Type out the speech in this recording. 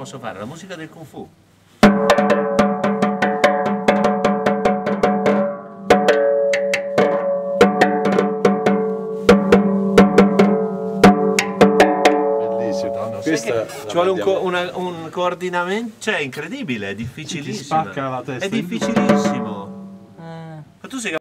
posso fare, la musica del Kung Fu. Ci vuole un coordinamento, cioè incredibile, è difficilissimo. Ti spacca la testa. È difficilissimo. Ma tu sei